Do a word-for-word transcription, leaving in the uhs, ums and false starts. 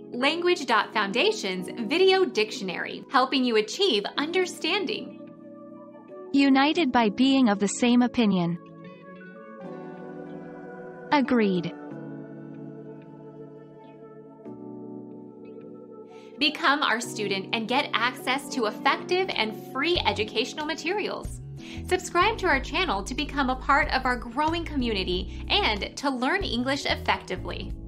Language dot Foundation's Video Dictionary, helping you achieve understanding. United by being of the same opinion. Agreed. Become our student and get access to effective and free educational materials. Subscribe to our channel to become a part of our growing community and to learn English effectively.